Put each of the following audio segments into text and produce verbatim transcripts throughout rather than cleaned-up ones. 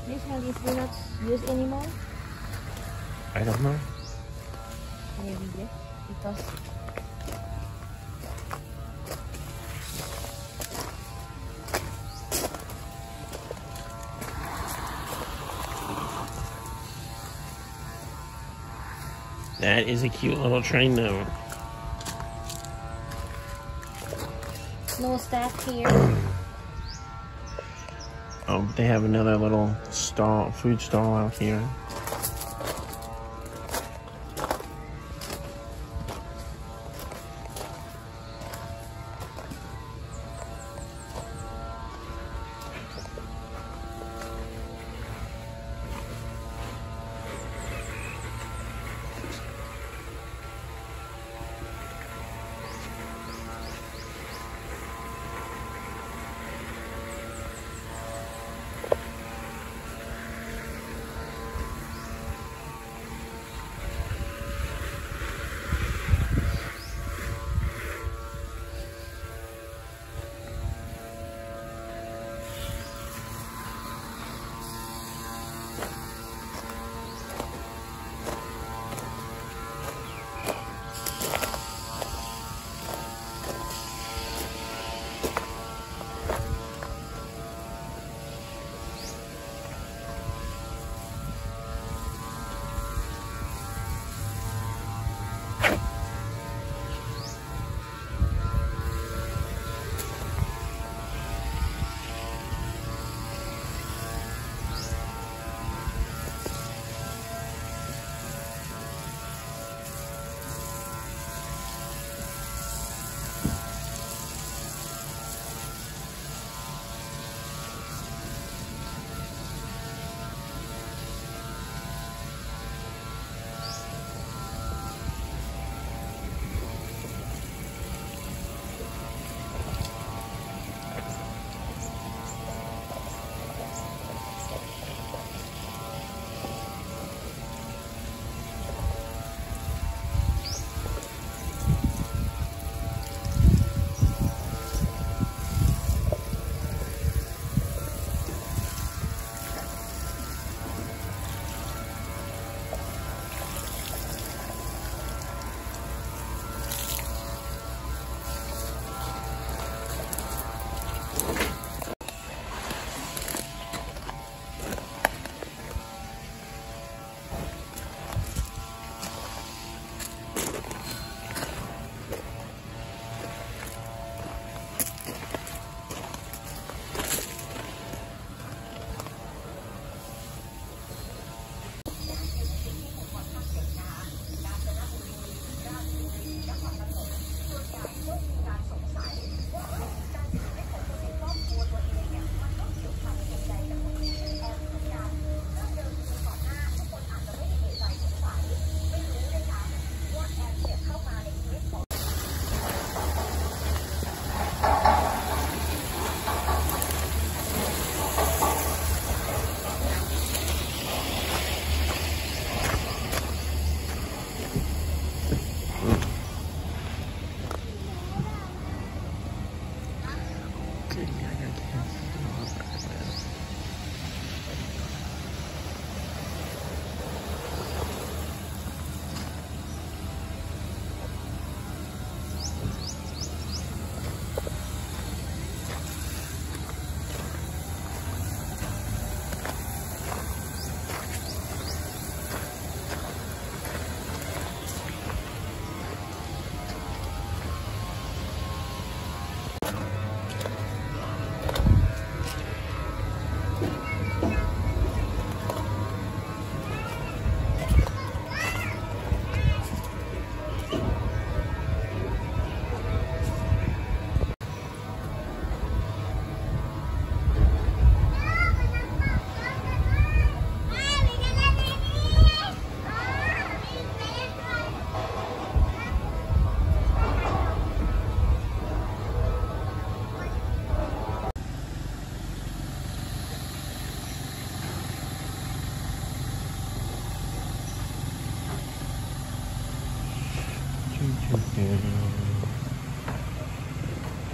This one is not used anymore? I don't know. Maybe yes, because that is a cute little train though. No staff here. Oh, they have another little stall, food stall out here.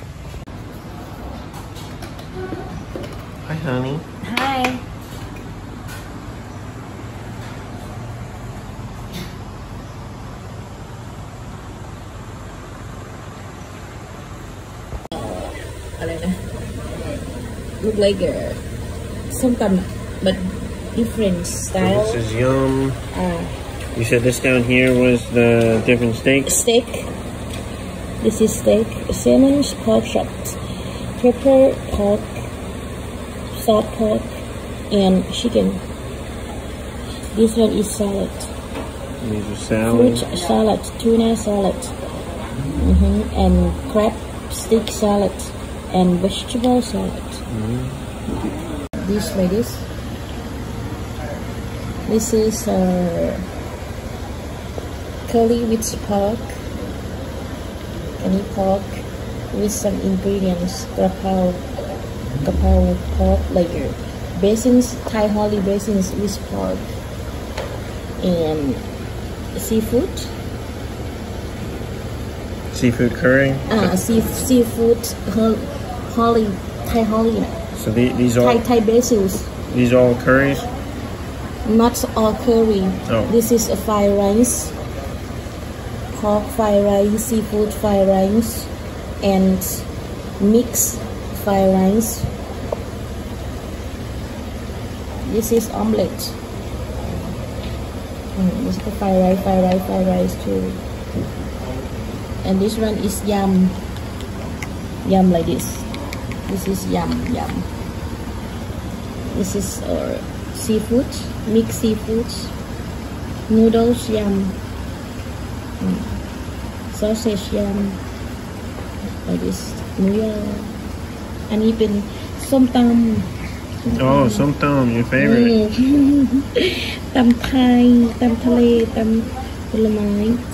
Hi, honey. Hi. look like a somtam, but different style. So this is yum. Uh, You said this down here was the different steak? Steak. This is steak. Salmon, pork chops, pepper, pork, salt pork, and chicken. This one is salad. These are salad. Fruit salad, tuna salad, mm-hmm. and crab stick salad, and vegetable salad. Mm-hmm. This like this. This is uh, curry with pork, curry pork with some ingredients. Grapao, grapao pork layer, basins, Thai holly basins with pork, and seafood. Seafood curry? Ah, sea, seafood, holly, Thai holly. So the, these are Thai, Thai basils. These are all curries? Not all curry. Oh. This is a fried rice, pork fried rice, seafood fried rice, and mixed fried rice. This is omelette. Mm, this is the fried rice, fried rice, fried rice too. And this one is yum. Yum like this. This is yum, yum. This is uh, seafood, mixed seafood, noodles, yum, mm. Sausage, yum, like this, หมูยอ อันนี้เป็นส้มตำ Oh, somtam, your favorite. ตำไทย ตำทะเล ตำผลไม้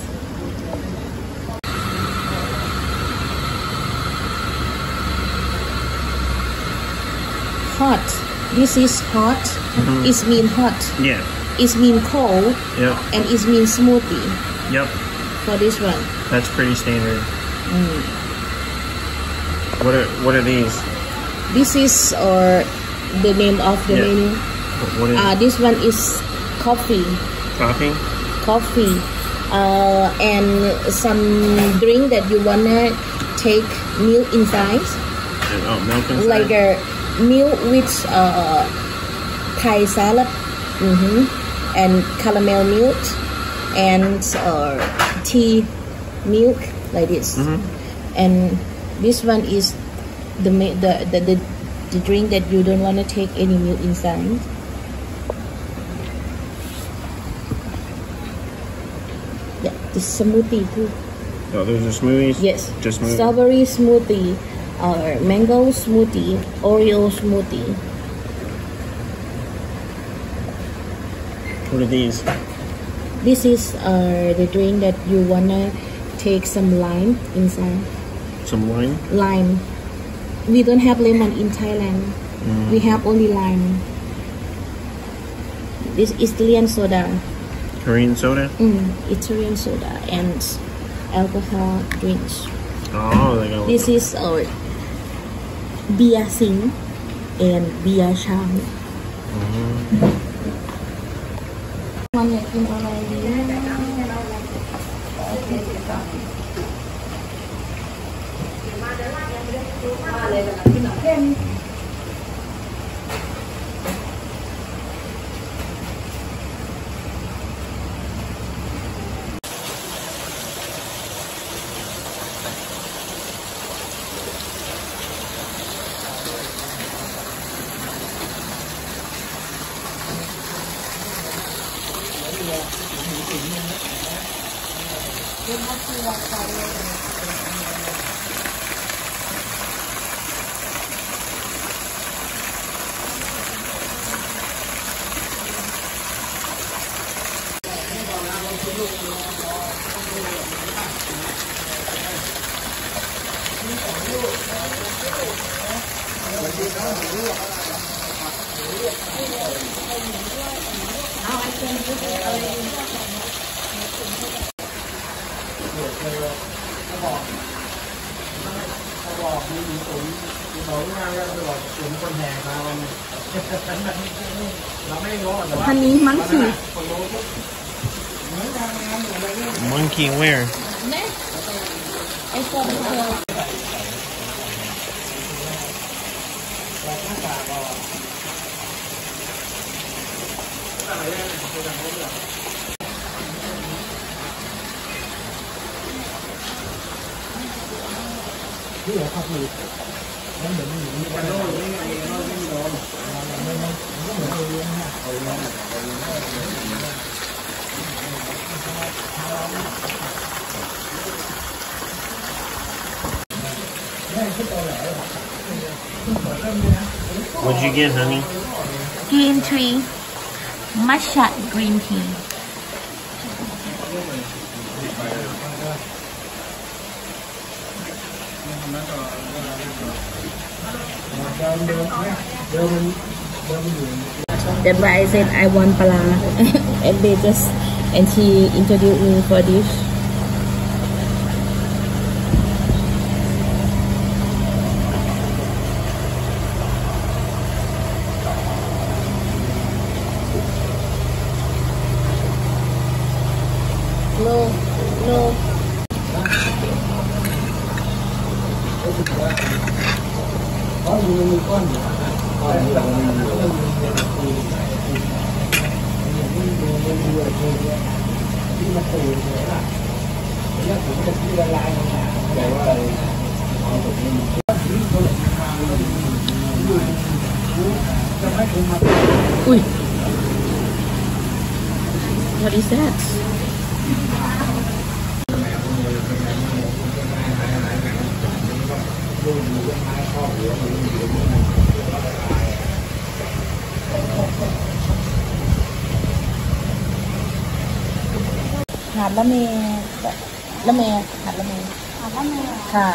Hot. This is hot. Mm-hmm. It mean hot. Yeah. It mean cold. Yep. And it mean smoothie. Yep. For this one. That's pretty standard. Mm. What are what are these? This is or the name of the yeah. menu. What is uh, this one is coffee. Coffee? Coffee. Uh, and some drink that you wanna take milk inside. Oh, milk inside? Like a milk with uh, Thai salad, mm-hmm. and caramel milk, and uh, tea milk like this. Mm-hmm. And this one is the, the the the the drink that you don't want to take any milk inside. Yeah, this smoothie too. Oh, those are smoothies? Yes. Just smoothies? Strawberry smoothie. Or mango smoothie, Oreo smoothie. What are these? This is uh, the drink that you wanna take some lime inside. Some lime? Lime. We don't have lemon in Thailand. Mm. We have only lime. This is Italian soda. Korean soda? Mm, Italian soda and alcohol drinks. Oh, they got this is our beer sing and beer chang. Oneอยากกินอะไรดีอันนี้มังคี Monkey where? I saw What'd you get, honey? Green tea, matcha green tea. That's why I said I want pala, and they just and he introduced me for this. No, no. Uy. What is that? Hạt lá mè, lá mè, hạt lá mè. Hạt lá mè. ค่ะ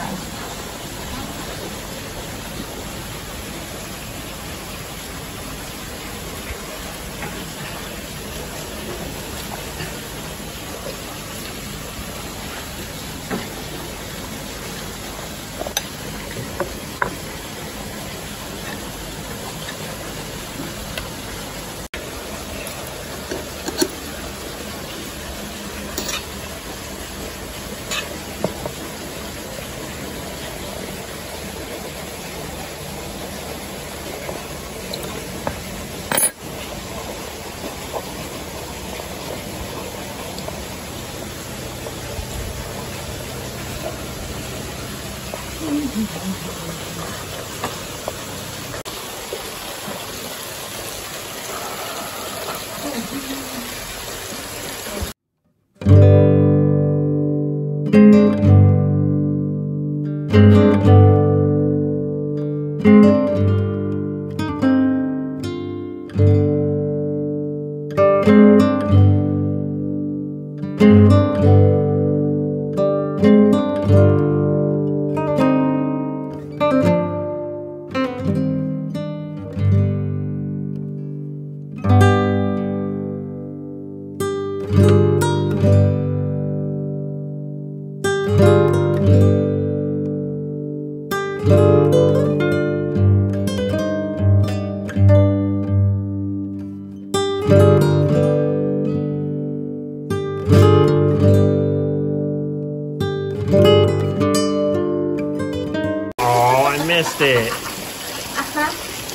Missed it. Uh-huh.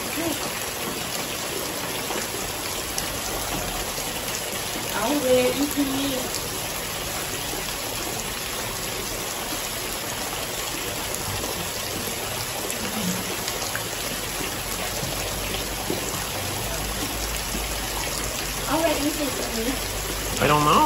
I'll wait until you. I'll wait until you. I don't know.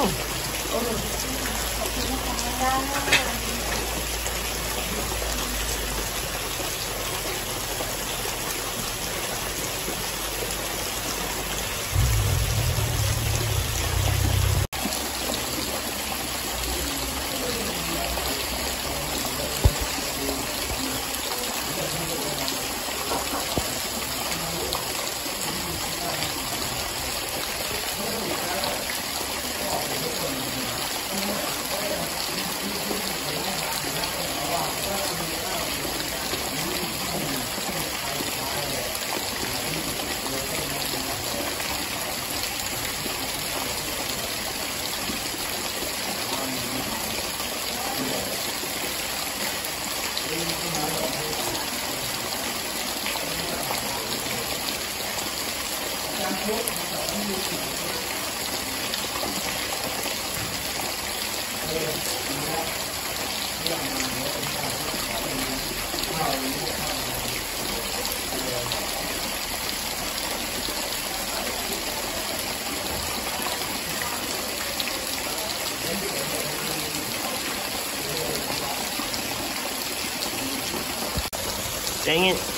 Dang it.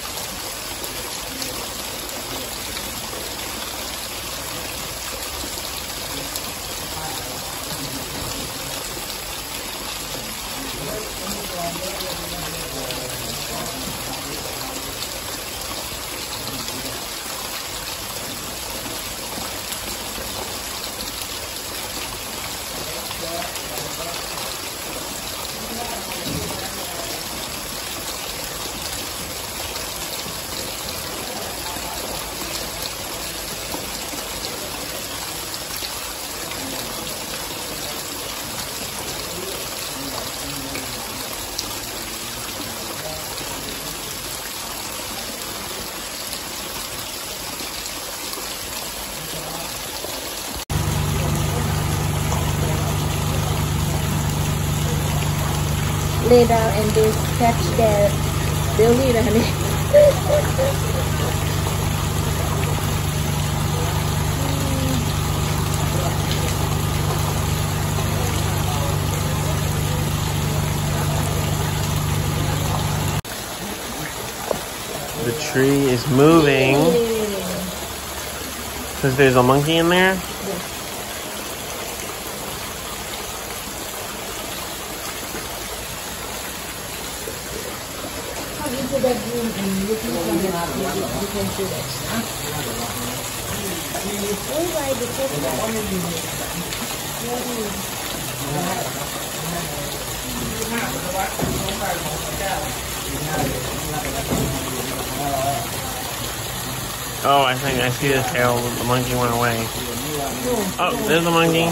Lay down and they catch their belly rồi honey. The tree is moving because there's a monkey in there. Into that room and looking from the you can see that. Oh, right, the first Oh, I think I see the tail. The monkey went away. Oh, there's the monkey.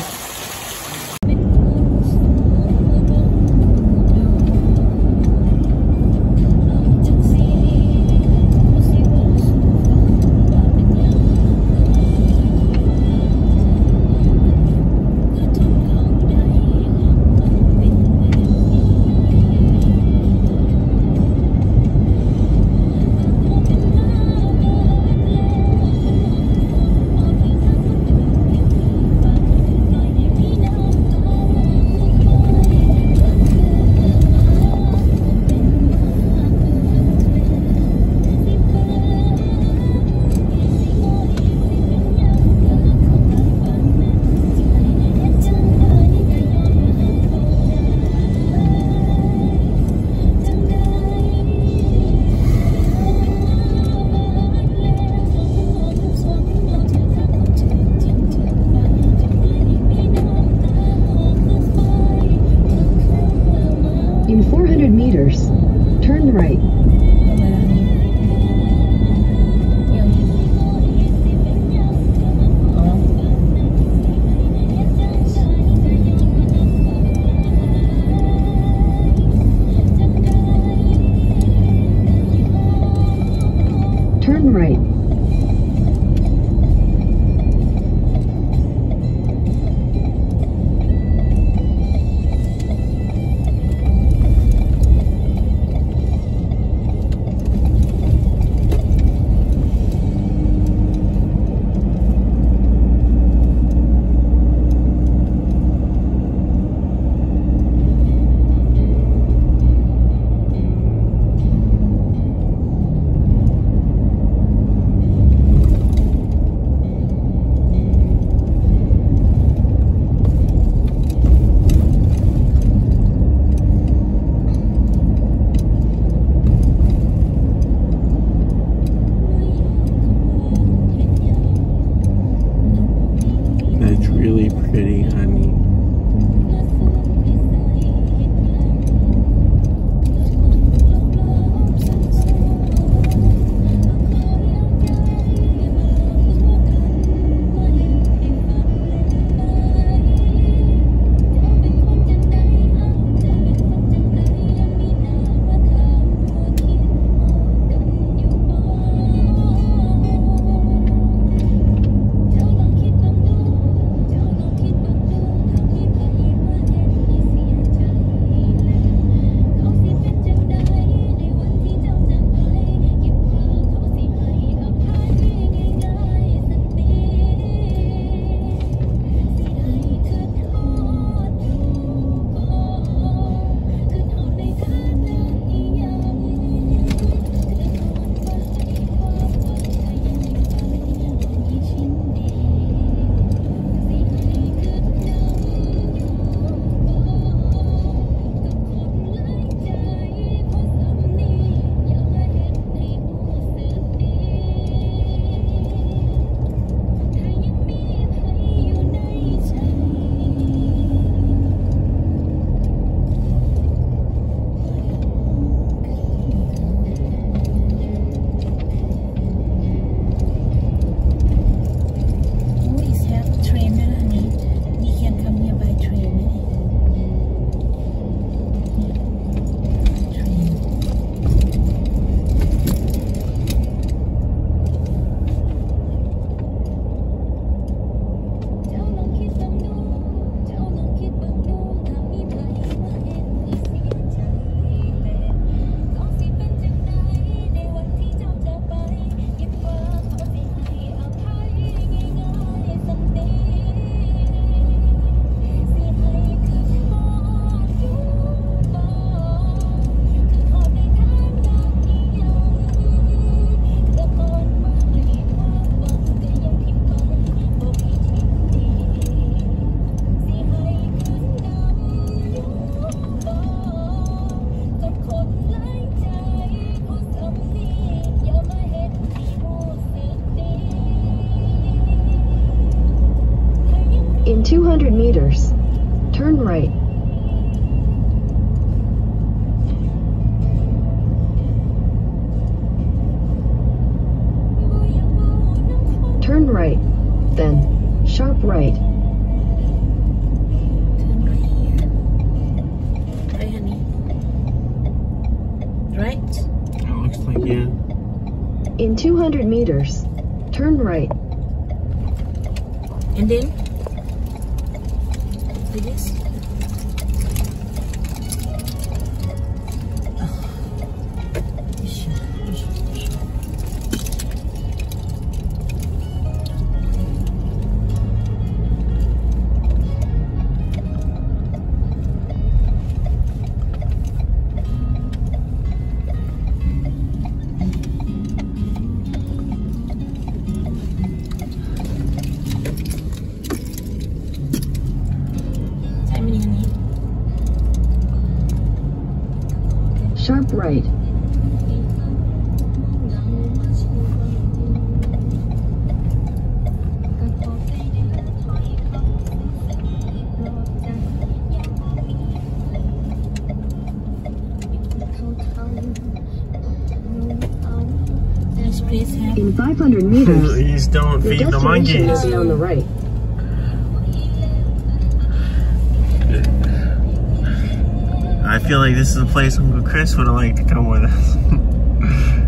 In two hundred meters, turn right. Turn right, then sharp right. Turn right here. Right, honey? Right? It looks like, yeah. In two hundred meters, turn right. And then? Do this? Sharp right. In five hundred meters, Please don't the feed the destination monkeys. will be on the right. I feel like this is a place where Chris would have liked to come with us.